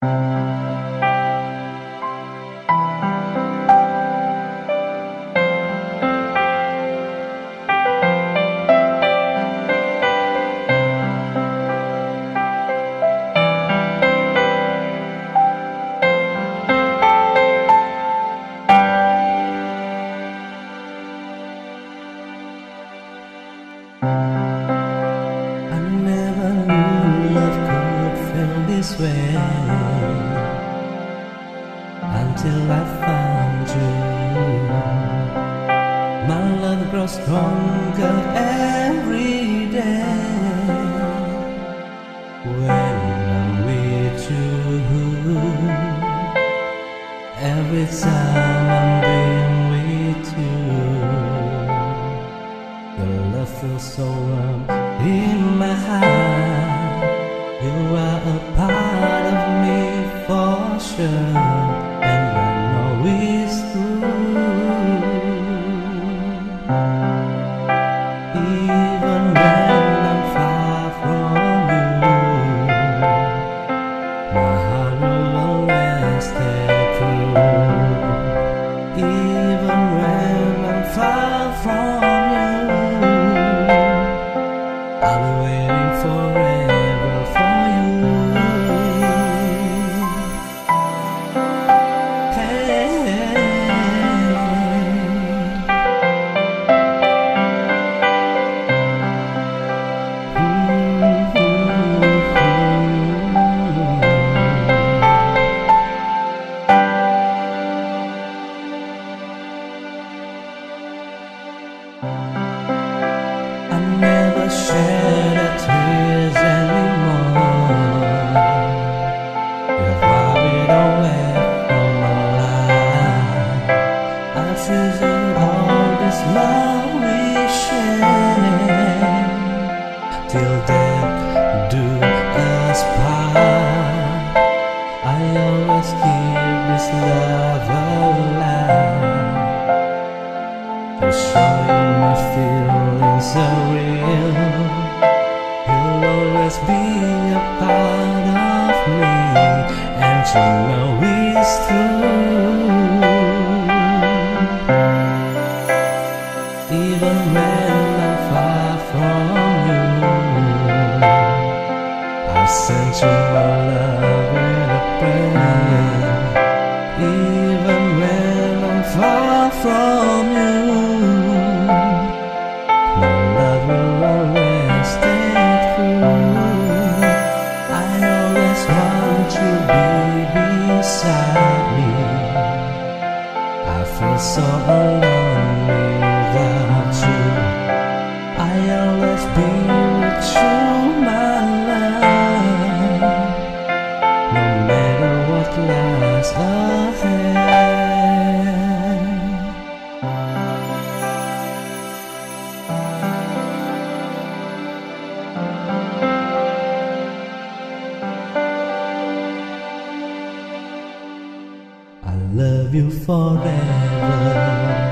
I never knew love could feel this way until I found you. My love grows stronger every day when I'm with you. Every time I'm being with you, your love feels so warm in my heart. You are a part of me for sure, and I know it's true. Even when I'm far from you, my heart will always stay true. Even when I'm far from you, I'll be waiting forever for you. Hey, I never shed a tears anymore. You've wiped it away from my life. I've chosen all this love we share till death do us part. I always keep this love alive to show you my feelings are real. You'll always be a part of me, and you know it's true. Even when I'm far from you, I send you my love and a prayer. Even when I'm far from you, my love will always stay true. I always want you to be beside me. I feel so alone without you. I always be with you, my love, no matter what lies ahead. I love you forever.